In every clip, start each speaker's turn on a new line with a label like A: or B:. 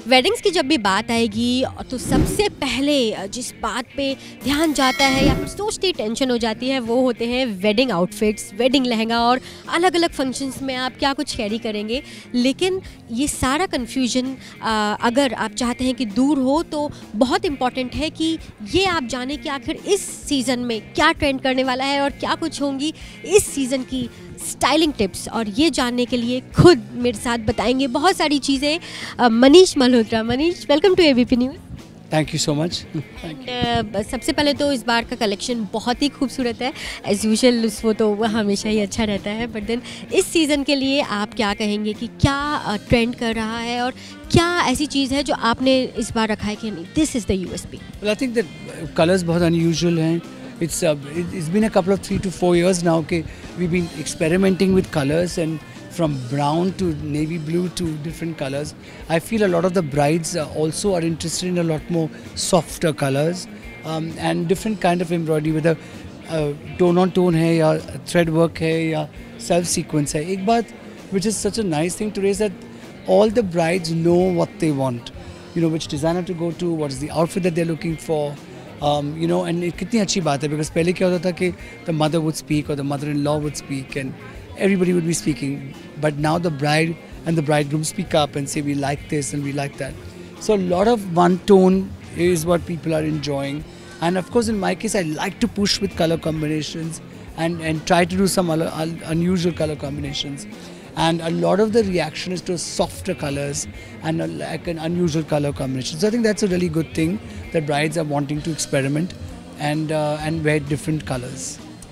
A: Weddings की जब भी बात आएगी तो सबसे पहले जिस बात पे ध्यान जाता है या फिर सोचते ही टेंशन हो जाती है वो होते हैं वेडिंग आउटफिट्स, वेडिंग लहंगा और अलग अलग फंक्शंस में आप क्या कुछ कैरी करेंगे। लेकिन ये सारा कन्फ्यूजन अगर आप चाहते हैं कि दूर हो तो बहुत इम्पॉर्टेंट है कि ये आप जानें कि आखिर इस सीज़न में क्या ट्रेंड करने वाला है और क्या कुछ होंगी इस सीज़न की स्टाइलिंग टिप्स। और ये जानने के लिए खुद मेरे साथ बताएंगे बहुत सारी चीज़ें Manish Malhotra. Manish, welcome to ABP news.
B: Thank you so much.
A: सबसे पहले तो इस बार का कलेक्शन बहुत ही खूबसूरत है। एज़ यूजुअल वो तो वह हमेशा ही अच्छा रहता है, बट देन इस सीज़न के लिए आप क्या कहेंगे कि क्या ट्रेंड कर रहा है और क्या ऐसी चीज़ है जो आपने इस बार रखा है कि नहीं this is the USP?
B: Well, I think that colours बहुत अनयूजुअल हैं। It's been a couple of 3 to 4 years now कि we've been experimenting with colors and from brown to navy blue to different colors. I feel a lot of the brides also are interested in a lot more softer colors and different kind of embroidery, whether tone on tone है या thread work है या self sequence है। एक बात which is such a nice thing today is that all the brides know what they want, which designer to go to, what is the outfit that they're looking for. And कितनी अच्छी बात है, because पहले क्या होता था कि the mother would speak or the mother-in-law would speak and everybody would be speaking, but now the bride and the bridegroom speak up and say we like this and we like that. So a lot of one tone is what people are enjoying, and of course in my case I like to push with color combinations and try to do some unusual color combinations. And a lot of the reaction is to softer colors and like an unusual color combination. So I think that's a really good thing that brides are wanting to experiment and wear different colors.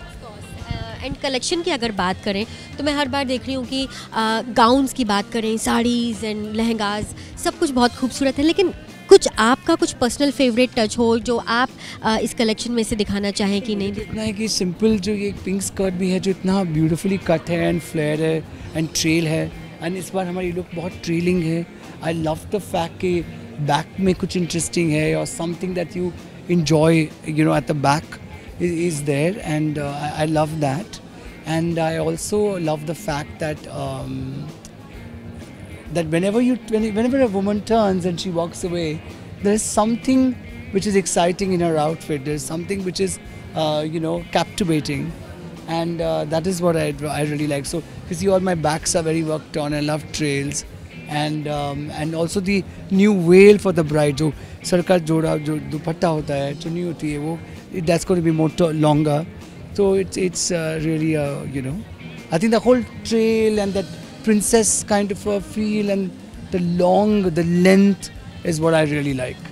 A: And collection की अगर बात करें तो मैं हर बार देख रही हूँ कि गाउन्स की बात करें, साड़ीज़ एंड लहंगाज सब कुछ बहुत खूबसूरत है, लेकिन कुछ आपका कुछ पर्सनल फेवरेट टच हो जो आप इस कलेक्शन में से दिखाना चाहें कि नहीं?
B: इतना है कि सिंपल जो ये पिंक स्कर्ट भी है जो इतना ब्यूटीफुली कट है एंड फ्लेयर है एंड ट्रेल है, एंड इस बार हमारी लुक बहुत ट्रेलिंग है। आई लव द फैक्ट कि बैक में कुछ इंटरेस्टिंग है और something that you enjoy at the back is there, and I love that. And I also love the fact that that whenever a woman turns and she walks away, there is something which is exciting in her outfit. There is something which is captivating, and that is what I really like. So you see all my backs are very worked on. I love trails. And also the new veil for the bride, जो सर का जोड़ा जो दुपट्टा होता है, चुन्नी होती है, वो that's going to be more longer. So it's really I think the whole trail and that princess kind of a feel and the length is what I really like.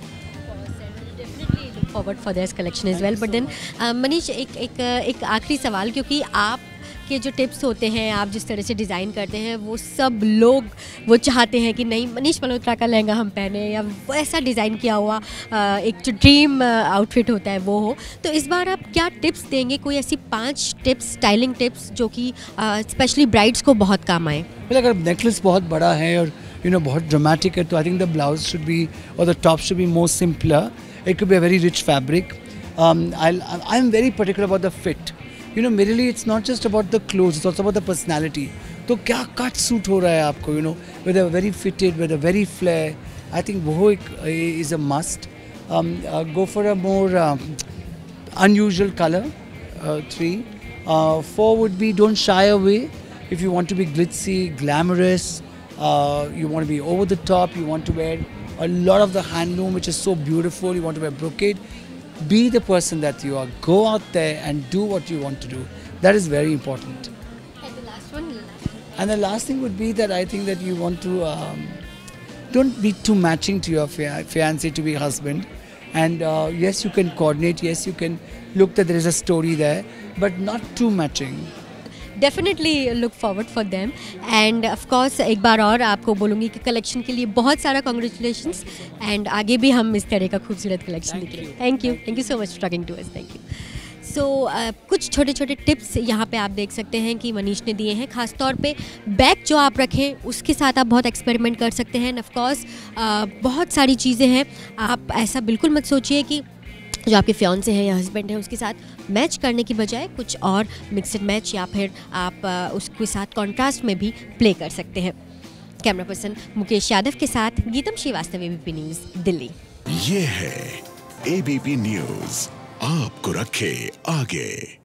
A: Definitely look forward for this collection as well. But then Manish, एक आखिरी सवाल, क्योंकि आप के जो tips होते हैं, आप जिस तरह से डिज़ाइन करते हैं, वो सब लोग वो चाहते हैं कि नहीं मनीष मल्होत्रा का लहंगा हम पहने या वैसा डिज़ाइन किया हुआ एक जो ड्रीम आउटफिट होता है वो हो। तो इस बार आप क्या टिप्स देंगे, कोई ऐसी 5 टिप्स, स्टाइलिंग टिप्स जो कि स्पेशली ब्राइड्स को बहुत काम आए?
B: अगर नेकलेस बहुत बड़ा है और बहुत ड्रामेटिक है तो I think the blouse should be और the top should be more simpler. It could be a very rich fabric. I am very particular about the fit. मेरे लिए it's not just about the cloth, it's also about the personality. तो क्या cut suit हो रहा है आपको, with a very fitted, with a very flare. I think वो एक is a must. Go for a more unusual color. 3. 4 would be don't shy away. If you want to be glitzy, glamorous, you want to be over the top, you want to wear a lot of the handloom which is so beautiful, you want to wear brocade. Be the person that you are. Go out there and do what you want to do. That is very important.
A: And the last one?
B: And the last thing would be that I think that you want to don't be too matching to your fiancé, to be husband. And yes, you can coordinate. Yes, you can look that there is a story there, but not too matching.
A: Definitely look forward for them. And of course एक बार और आपको बोलूँगी कि collection के लिए बहुत सारा कॉन्ग्रेचुलेशंस, एंड आगे भी हम इस तरह का खूबसूरत कलेक्शन दिखेंगे. Thank you so much for talking to us. Thank you. So कुछ छोटे छोटे टिप्स यहाँ पे आप देख सकते हैं कि मनीष ने दिए हैं. ख़ास तौर पे बैग जो आप रखें उसके साथ आप बहुत एक्सपेरिमेंट कर सकते हैं. एंड ऑफ कोर्स बहुत सारी चीज़ें हैं. आप ऐसा बिल्कुल मत सोचिए कि जो आपके फियांसे हैं या हस्बैंड हैं उसके साथ मैच करने की बजाय कुछ और मिक्स एंड मैच या फिर आप उसके साथ कॉन्ट्रास्ट में भी प्ले कर सकते हैं. कैमरा पर्सन मुकेश यादव के साथ गीतम श्रीवास्तव, ABP न्यूज, दिल्ली।
C: ये है ABP न्यूज, आपको रखे आगे।